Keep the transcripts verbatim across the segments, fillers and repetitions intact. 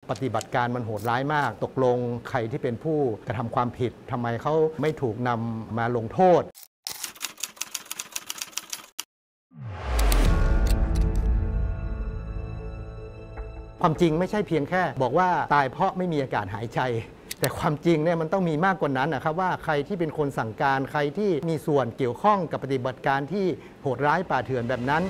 ปฏิบัติการมันโหดร้ายมากตกลงใครที่เป็นผู้กระทำความผิดทำไมเขาไม่ถูกนำมาลงโทษความจริงไม่ใช่เพียงแค่บอกว่าตายเพราะไม่มีอากาศหายใจแต่ความจริงเนี่ยมันต้องมีมากกว่านั้นนะครับว่าใครที่เป็นคนสั่งการใครที่มีส่วนเกี่ยวข้องกับปฏิบัติการที่โหดร้ายป่าเถื่อนแบบนั้น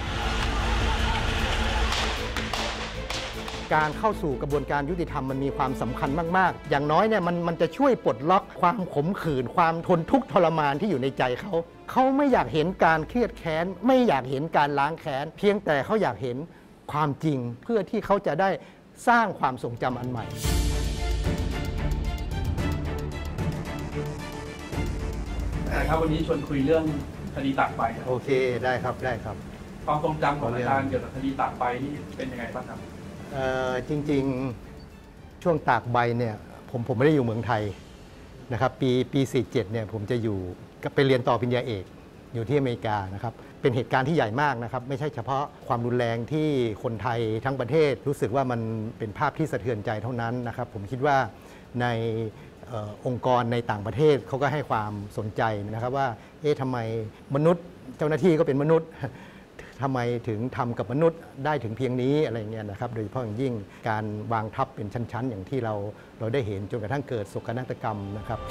การเข้าสู่กระบวนการยุติธรรมมันมีความสำคัญมากๆอย่างน้อยเนี่ยมันมันจะช่วยปลดล็อกความขมขื่นความทนทุกข์ทรมานที่อยู่ในใจเขาเขาไม่อยากเห็นการเครียดแค้นไม่อยากเห็นการล้างแค้นเพียงแต่เขาอยากเห็นความจริงเพื่อที่เขาจะได้สร้างความทรงจำอันใหม่นะครับวันนี้ชวนคุยเรื่องคดีตากใบโอเคได้ครับได้ครับความทรงจำของอาจารย์เกี่ยวกับคดีตากใบนี่เป็นยังไงบ้างครับจริงๆช่วงตากใบเนี่ยผมผมไม่ได้อยู่เมืองไทยนะครับปีปีสี่สิบเจ็ดเนี่ยผมจะอยู่ก็ไปเรียนต่อปริญญาเอกอยู่ที่อเมริกานะครับเป็นเหตุการณ์ที่ใหญ่มากนะครับไม่ใช่เฉพาะความรุนแรงที่คนไทยทั้งประเทศรู้สึกว่ามันเป็นภาพที่สะเทือนใจเท่านั้นนะครับผมคิดว่าในองค์กรในต่างประเทศเขาก็ให้ความสนใจนะครับว่าเอ๊ะทำไมมนุษย์เจ้าหน้าที่ก็เป็นมนุษย์ทำไมถึงทำกับมนุษย์ได้ถึงเพียงนี้อะไรเงี้ยนะครับโดยเฉพาะอย่างยิ่งการวางทับเป็นชั้นๆอย่างที่เราเราได้เห็นจนกระทั่งเกิดโศกนาฏกรรมนะครับ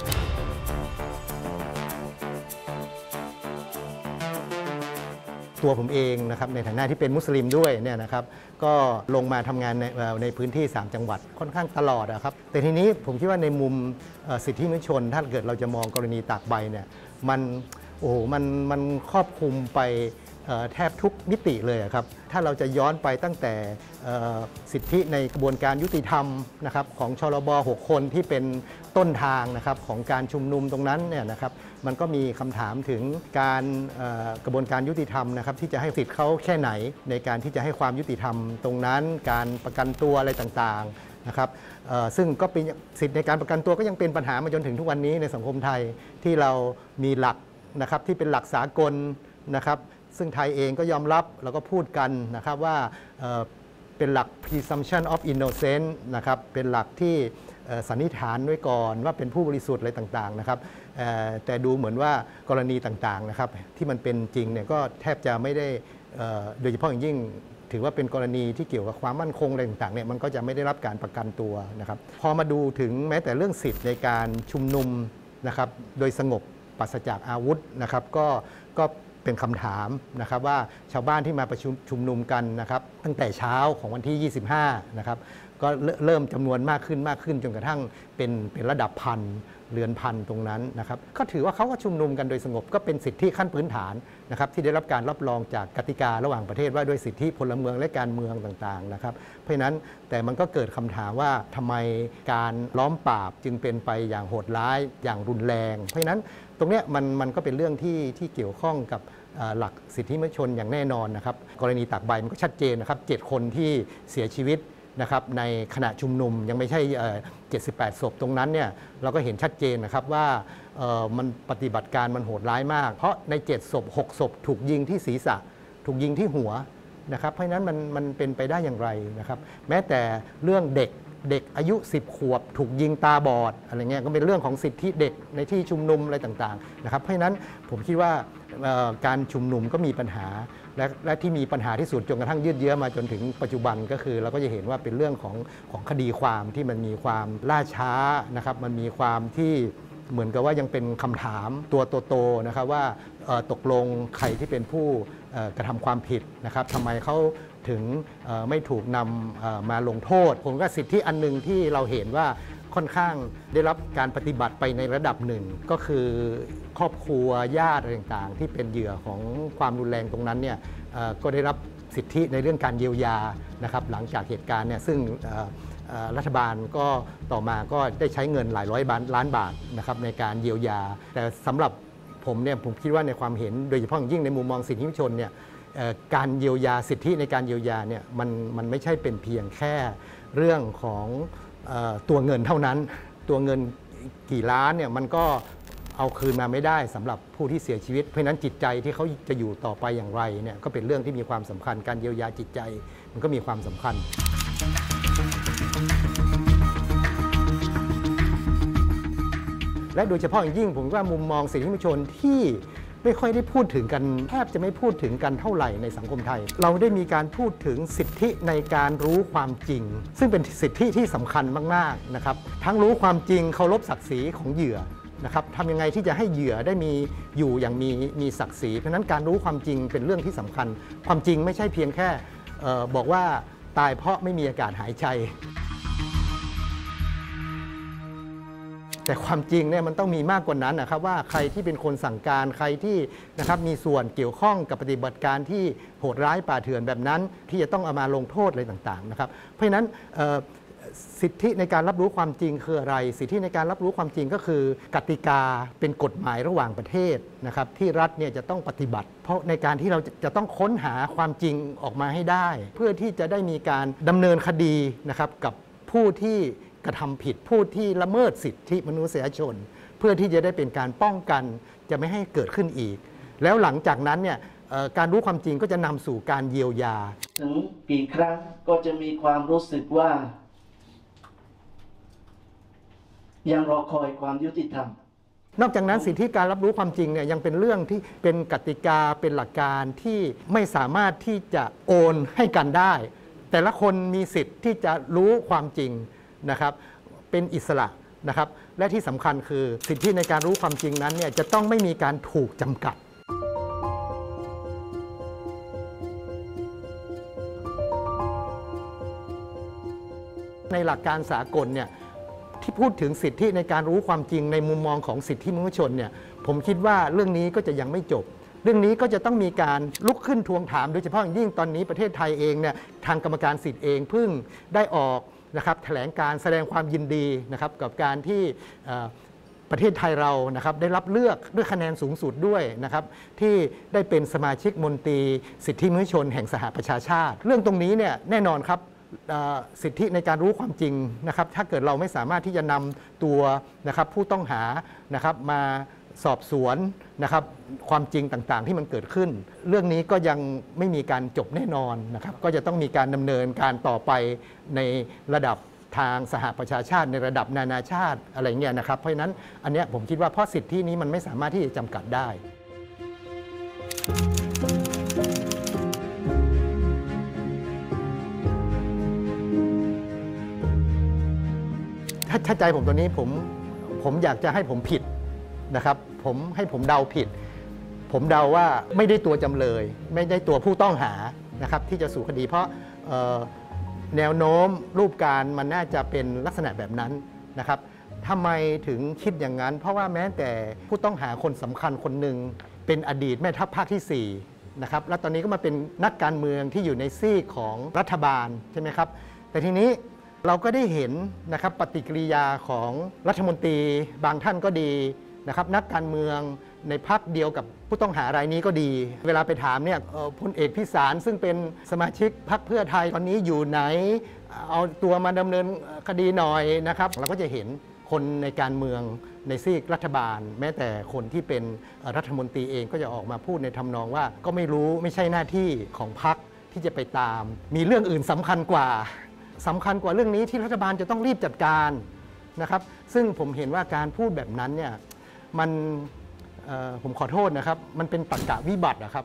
ตัวผมเองนะครับในฐานะที่เป็นมุสลิมด้วยเนี่ยนะครับก็ลงมาทำงานในในพื้นที่สามจังหวัดค่อนข้างตลอดนะครับแต่ทีนี้ผมคิดว่าในมุมสิทธิมนุษยชนถ้าเกิดเราจะมองกรณีตากใบเนี่ยมันโอ้มันมันครอบคลุมไปแทบทุกมิติเลยครับถ้าเราจะย้อนไปตั้งแต่สิทธิในกระบวนการยุติธรรมนะครับของชลบหกคนที่เป็นต้นทางนะครับของการชุมนุมตรงนั้นเนี่ยนะครับมันก็มีคำถามถึงการกระบวนการยุติธรรมนะครับที่จะให้สิทธิเขาแค่ไหนในการที่จะให้ความยุติธรรมตรงนั้นการประกันตัวอะไรต่างๆนะครับซึ่งก็เป็นสิทธิในการประกันตัวก็ยังเป็นปัญหามาจนถึงทุกวันนี้ในสังคมไทยที่เรามีหลักนะครับที่เป็นหลักสากลนะครับซึ่งไทยเองก็ยอมรับแล้วก็พูดกันนะครับว่าเป็นหลัก presumption of innocence นะครับเป็นหลักที่สันนิษฐานไว้ก่อนว่าเป็นผู้บริสุทธิ์อะไรต่างๆนะครับแต่ดูเหมือนว่ากรณีต่างๆนะครับที่มันเป็นจริงเนี่ยก็แทบจะไม่ได้โดยเฉพาะอย่างยิ่งถือว่าเป็นกรณีที่เกี่ยวกับความมั่นคงอะไรต่างๆเนี่ยมันก็จะไม่ได้รับการประกันตัวนะครับพอมาดูถึงแม้แต่เรื่องสิทธิ์ในการชุมนุมนะครับโดยสงบปราศจากอาวุธนะครับก็ก็เป็นคำถามนะครับว่าชาวบ้านที่มาประชุมชุมนุมกันนะครับตั้งแต่เช้าของวันที่ยี่สิบห้านะครับก็เริ่มจำนวนมากขึ้นมากขึ้นจนกระทั่งเป็นเป็นระดับพันเรือนพันตรงนั้นนะครับก็ถือว่าเขาก็ชุมนุมกันโดยสงบก็เป็นสิทธิขั้นพื้นฐานนะครับที่ได้รับการรับรองจากกติการะหว่างประเทศว่าด้วยสิทธิพลเมืองและการเมืองต่างๆนะครับเพราะฉะนั้นแต่มันก็เกิดคำถามว่าทำไมการล้อมปราบจึงเป็นไปอย่างโหดร้ายอย่างรุนแรงเพราะฉะนั้นตรงนี้มันมันก็เป็นเรื่องที่ที่เกี่ยวข้องกับหลักสิทธิมนุษยชนอย่างแน่นอนนะครับกรณีตากใบมันก็ชัดเจนนะครับเจ็ดคนที่เสียชีวิตนะครับในขณะชุมนุมยังไม่ใช่เจ็ดสิบแปดศพตรงนั้นเนี่ยเราก็เห็นชัดเจนนะครับว่ามันปฏิบัติการมันโหดร้ายมากเพราะในเจ็ดศพหกศพถูกยิงที่ศีรษะถูกยิงที่หัวนะครับเพราะฉะนั้นมันมันเป็นไปได้อย่างไรนะครับแม้แต่เรื่องเด็กเด็กอายุสิบขวบถูกยิงตาบอดอะไรเงี้ยก็เป็นเรื่องของสิทธิเด็กในที่ชุมนุมอะไรต่างๆนะครับเพราะฉะนั้นผมคิดว่าการชุมนุมก็มีปัญหาและและที่มีปัญหาที่สุดจนกระทั่งยืดเยื้อมาจนถึงปัจจุบันก็คือเราก็จะเห็นว่าเป็นเรื่องของของคดีความที่มันมีความล่าช้านะครับมันมีความที่เหมือนกับว่ายังเป็นคำถามตัวโตๆนะครับว่าตกลงใครที่เป็นผู้กระทำความผิดนะครับทำไมเขาถึงไม่ถูกนำมาลงโทษผมก็สิทธิอันหนึ่งที่เราเห็นว่าค่อนข้างได้รับการปฏิบัติไปในระดับหนึ่งก็คือครอบครัวญาติอะไรต่างๆที่เป็นเหยื่อของความรุนแรงตรงนั้นเนี่ยก็ได้รับสิทธิในเรื่องการเยียวยานะครับหลังจากเหตุการณ์เนี่ยซึ่งรัฐบาลก็ต่อมาก็ได้ใช้เงินหลายร้อยล้านบาทนะครับในการเยียวยาแต่สำหรับผมเนี่ยผมคิดว่าในความเห็นโดยเฉพาะยิ่งในมุมมองสิทธิมนุษยชนเนี่ยการเยียวยาสิทธิในการเยียวยาเนี่ยมันมันไม่ใช่เป็นเพียงแค่เรื่องของตัวเงินเท่านั้นตัวเงินกี่ล้านเนี่ยมันก็เอาคืนมาไม่ได้สำหรับผู้ที่เสียชีวิตเพราะนั้นจิตใจที่เขาจะอยู่ต่อไปอย่างไรเนี่ยก็เป็นเรื่องที่มีความสำคัญการเยียวยาจิตใจมันก็มีความสำคัญและโดยเฉพาะอย่างยิ่งผมว่ามุมมองสิทธิมนุษยชนที่ไม่ค่อยได้พูดถึงกันแทบจะไม่พูดถึงกันเท่าไหร่ในสังคมไทยเราได้มีการพูดถึงสิทธิในการรู้ความจริงซึ่งเป็นสิทธิที่สำคัญมากๆนะครับทั้งรู้ความจริงเคารพศักดิ์ศรีของเหยื่อนะครับทำยังไงที่จะให้เหยื่อได้มีอยู่อย่างมีมีศักดิ์ศรีเพราะนั้นการรู้ความจริงเป็นเรื่องที่สำคัญความจริงไม่ใช่เพียงแค่บอกว่าตายเพราะไม่มีอากาศหายใจแต่ความจริงเนี่ยมันต้องมีมากกว่านั้นนะครับว่าใครที่เป็นคนสั่งการใครที่นะครับมีส่วนเกี่ยวข้องกับปฏิบัติการที่โหดร้ายป่าเถื่อนแบบนั้นที่จะต้องเอามาลงโทษอะไรต่างๆนะครับเพราะฉะนั้นสิทธิในการรับรู้ความจริงคืออะไรสิทธิในการรับรู้ความจริงก็คือกติกาเป็นกฎหมายระหว่างประเทศนะครับที่รัฐเนี่ยจะต้องปฏิบัติเพราะในการที่เราจะต้องค้นหาความจริงออกมาให้ได้เพื่อที่จะได้มีการดำเนินคดีนะครับกับผู้ที่กระทำผิดผู้ที่ละเมิดสิทธิมนุษยชนเพื่อที่จะได้เป็นการป้องกันจะไม่ให้เกิดขึ้นอีกแล้วหลังจากนั้นเนี่ยการรู้ความจริงก็จะนำสู่การเยียวยาถึงกี่ครั้งก็จะมีความรู้สึกว่ายังรอคอยความยุติธรรมนอกจากนั้นสิทธิการรับรู้ความจริงเนี่ยยังเป็นเรื่องที่เป็นกติกาเป็นหลักการที่ไม่สามารถที่จะโอนให้กันได้แต่ละคนมีสิทธิ์ที่จะรู้ความจริงนะครับเป็นอิสระนะครับและที่สำคัญคือสิทธิในการรู้ความจริงนั้นเนี่ยจะต้องไม่มีการถูกจำกัดในหลักการสากลเนี่ยที่พูดถึงสิทธิในการรู้ความจริงในมุมมองของสิทธิมนุษยชนเนี่ยผมคิดว่าเรื่องนี้ก็จะยังไม่จบเรื่องนี้ก็จะต้องมีการลุกขึ้นทวงถามโดยเฉพาะอย่างยิ่งตอนนี้ประเทศไทยเองเนี่ยทางกรรมการสิทธิ์เองเพิ่งได้ออกนะครับแถลงการแสดงความยินดีนะครับกับการที่ประเทศไทยเรานะครับได้รับเลือกด้วยคะแนนสูงสุดด้วยนะครับที่ได้เป็นสมาชิกมนตรีสิทธิมนุษยชนแห่งสหประชาชาติเรื่องตรงนี้เนี่ยแน่นอนครับสิทธิในการรู้ความจริงนะครับถ้าเกิดเราไม่สามารถที่จะนำตัวนะครับผู้ต้องหานะครับมาสอบสวนนะครับความจริงต่างๆที่มันเกิดขึ้นเรื่องนี้ก็ยังไม่มีการจบแน่นอนนะครับก็จะต้องมีการดำเนินการต่อไปในระดับทางสหประชาชาติในระดับนานาชาติอะไรเงี้ยนะครับเพราะฉะนั้นอันนี้ผมคิดว่าเพราะสิทธินี้มันไม่สามารถที่จะจำกัดได้ถ้าใจผมตัวนี้ผมผมอยากจะให้ผมผิดนะครับผมให้ผมเดาผิดผมเดาว่าไม่ได้ตัวจำเลยไม่ได้ตัวผู้ต้องหานะครับที่จะสู่คดีเพราะแนวโน้มรูปการมันน่าจะเป็นลักษณะแบบนั้นนะครับทำไมถึงคิดอย่างนั้นเพราะว่าแม้แต่ผู้ต้องหาคนสำคัญคนหนึ่งเป็นอดีตแม่ทัพภาคที่สี่นะครับแล้วตอนนี้ก็มาเป็นนักการเมืองที่อยู่ในซีกของรัฐบาลใช่ไหมครับแต่ทีนี้เราก็ได้เห็นนะครับปฏิกิริยาของรัฐมนตรีบางท่านก็ดีนะครับนักการเมืองในพรรคเดียวกับผู้ต้องหารายนี้ก็ดีเวลาไปถามเนี่ยพลเอกพิสารซึ่งเป็นสมาชิกพรรคเพื่อไทยตอนนี้อยู่ไหนเอาตัวมาดำเนินคดีหน่อยนะครับเราก็จะเห็นคนในการเมืองในซีกรัฐบาลแม้แต่คนที่เป็นรัฐมนตรีเองก็จะออกมาพูดในทำนองว่าก็ไม่รู้ไม่ใช่หน้าที่ของพรรคที่จะไปตามมีเรื่องอื่นสำคัญกว่าสำคัญกว่าเรื่องนี้ที่รัฐบาลจะต้องรีบจัดการนะครับซึ่งผมเห็นว่าการพูดแบบนั้นเนี่ยมันผมขอโทษนะครับมันเป็นตรรกะวิบัตินะครับ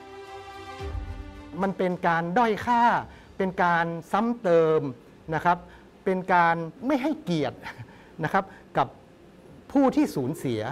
มันเป็นการด้อยค่าเป็นการซ้ำเติมนะครับเป็นการไม่ให้เกียรตินะครับกับผู้ที่สูญเสีย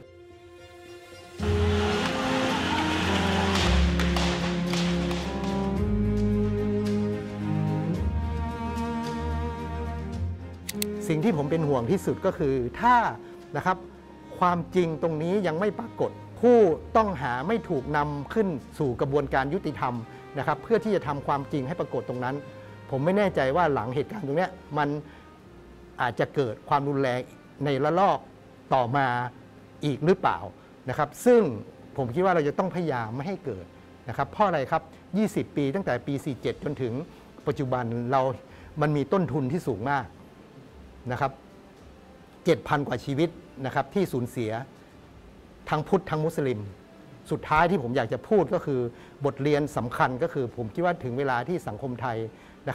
สิ่งที่ผมเป็นห่วงที่สุดก็คือถ้านะครับความจริงตรงนี้ยังไม่ปรากฏผู้ต้องหาไม่ถูกนำขึ้นสู่กระบวนการยุติธรรมนะครับเพื่อที่จะทำความจริงให้ปรากฏตรงนั้นผมไม่แน่ใจว่าหลังเหตุการณ์ตรงนี้มันอาจจะเกิดความรุนแรงในระลอกต่อมาอีกหรือเปล่านะครับซึ่งผมคิดว่าเราจะต้องพยายามไม่ให้เกิดนะครับเพราะอะไรครับยี่สิบปีตั้งแต่ปีสี่สิบเจ็ดจนถึงปัจจุบันเรามันมีต้นทุนที่สูงมากนะครับ เจ็ดพัน กว่าชีวิตนะครับที่สูญเสียทั้งพุทธทั้งมุสลิมสุดท้ายที่ผมอยากจะพูดก็คือบทเรียนสำคัญก็คือผมคิดว่าถึงเวลาที่สังคมไทยนะครับ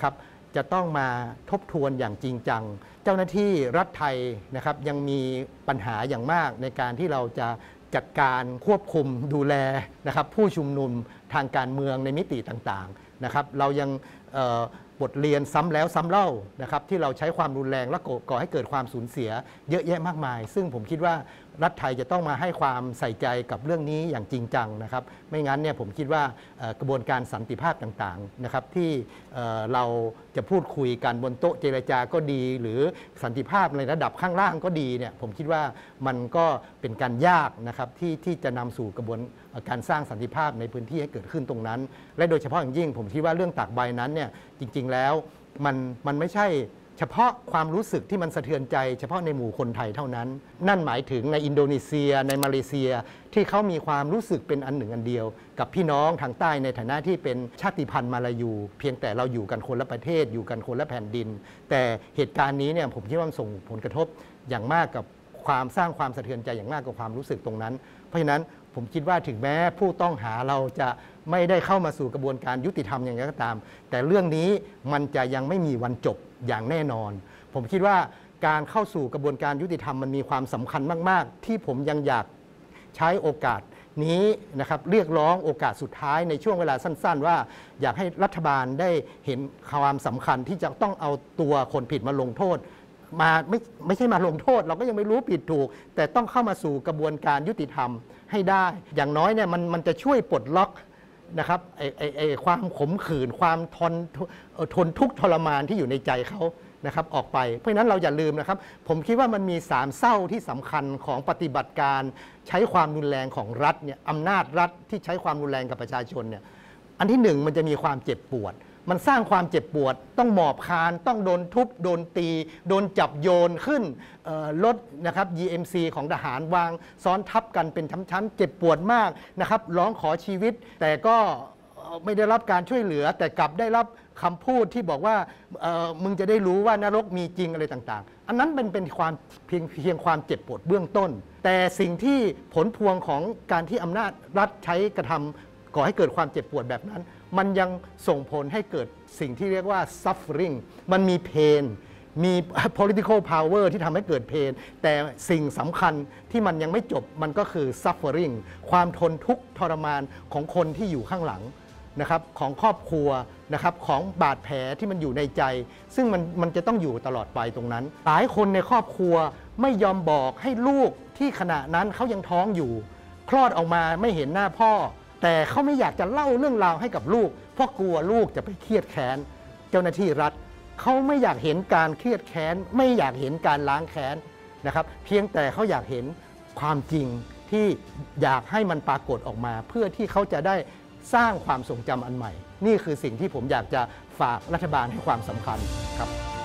จะต้องมาทบทวนอย่างจริงจังเจ้าหน้าที่รัฐไทยนะครับยังมีปัญหาอย่างมากในการที่เราจะจัดการควบคุมดูแลนะครับผู้ชุมนุมทางการเมืองในมิติต่างๆนะครับเรายังบทเรียนซ้ำแล้วซ้ำเล่านะครับที่เราใช้ความรุนแรงและก่อให้เกิดความสูญเสียเยอะแยะมากมายซึ่งผมคิดว่ารัฐไทยจะต้องมาให้ความใส่ใจกับเรื่องนี้อย่างจริงจังนะครับไม่งั้นเนี่ยผมคิดว่ากระบวนการสันติภาพต่างๆนะครับที่เราจะพูดคุยกันบนโต๊ะเจรจาก็ดี หรือสันติภาพในระดับข้างล่างก็ดีเนี่ยผมคิดว่ามันก็เป็นการยากนะครับที่ที่จะนำสู่กระบวนการสร้างสันติภาพในพื้นที่ให้เกิดขึ้นตรงนั้นและโดยเฉพาะอย่างยิ่งผมคิดว่าเรื่องตากใบนั้นเนี่ยจริงๆแล้วมันมันไม่ใช่เฉพาะความรู้สึกที่มันสะเทือนใจเฉพาะในหมู่คนไทยเท่านั้นนั่นหมายถึงในอินโดนีเซียในมาเลเซียที่เขามีความรู้สึกเป็นอันหนึ่งอันเดียวกับพี่น้องทางใต้ในฐานะที่เป็นชาติพันธุ์มาลายูเพียงแต่เราอยู่กันคนละประเทศอยู่กันคนละแผ่นดินแต่เหตุการณ์นี้เนี่ยผมคิดว่ามันส่งผลกระทบอย่างมากกับความสร้างความสะเทือนใจอย่างมากกับความรู้สึกตรงนั้นเพราะฉะนั้นผมคิดว่าถึงแม้ผู้ต้องหาเราจะไม่ได้เข้ามาสู่กระบวนการยุติธรรมอย่างไรก็ตามแต่เรื่องนี้มันจะยังไม่มีวันจบอย่างแน่นอนผมคิดว่าการเข้าสู่กระบวนการยุติธรรมมันมีความสำคัญมากๆที่ผมยังอยากใช้โอกาสนี้นะครับเรียกร้องโอกาสสุดท้ายในช่วงเวลาสั้นๆว่าอยากให้รัฐบาลได้เห็นความสำคัญที่จะต้องเอาตัวคนผิดมาลงโทษมาไม่ไม่ใช่มาลงโทษเราก็ยังไม่รู้ผิดถูกแต่ต้องเข้ามาสู่กระบวนการยุติธรรมให้ได้อย่างน้อยเนี่ยมันมันจะช่วยปลดล็อกนะครับไอ้ไอ้ไอ้ความขมขื่นความทนทนทุกข์ทรมานที่อยู่ในใจเขานะครับออกไปเพราะฉะนั้นเราอย่าลืมนะครับผมคิดว่ามันมีสามเศร้าที่สำคัญของปฏิบัติการใช้ความรุนแรงของรัฐเนี่ยอำนาจรัฐที่ใช้ความรุนแรงกับประชาชนเนี่ยอันที่หนึ่งมันจะมีความเจ็บปวดมันสร้างความเจ็บปวดต้องหมอบคานต้องโดนทุบโดนตีโดนจับโยนขึ้นรถนะครับ ยี เอ็ม ซี ของทหารวางซ้อนทับกันเป็นชั้นๆเจ็บปวดมากนะครับร้องขอชีวิตแต่ก็ไม่ได้รับการช่วยเหลือแต่กลับได้รับคำพูดที่บอกว่ามึงจะได้รู้ว่านรกมีจริงอะไรต่างๆอันนั้นเป็นเป็นความเพียงเพียงความเจ็บปวดเบื้องต้นแต่สิ่งที่ผลพวงของการที่อำนาจรัฐใช้กระทำก่อให้เกิดความเจ็บปวดแบบนั้นมันยังส่งผลให้เกิดสิ่งที่เรียกว่า suffering มันมี pain มี political power ที่ทำให้เกิด pain แต่สิ่งสำคัญที่มันยังไม่จบมันก็คือ suffering ความทนทุกข์ทรมานของคนที่อยู่ข้างหลังนะครับของครอบครัวนะครับของบาดแผลที่มันอยู่ในใจซึ่งมันมันจะต้องอยู่ตลอดไปตรงนั้นหลายคนในครอบครัวไม่ยอมบอกให้ลูกที่ขณะนั้นเขายังท้องอยู่คลอดออกมาไม่เห็นหน้าพ่อแต่เขาไม่อยากจะเล่าเรื่องราวให้กับลูกเพราะกลัวลูกจะไปเครียดแค้นเจ้าหน้าที่รัฐเขาไม่อยากเห็นการเครียดแค้นไม่อยากเห็นการล้างแค้นนะครับเพียงแต่เขาอยากเห็นความจริงที่อยากให้มันปรากฏออกมาเพื่อที่เขาจะได้สร้างความทรงจำอันใหม่นี่คือสิ่งที่ผมอยากจะฝากรัฐบาลให้ความสำคัญครับ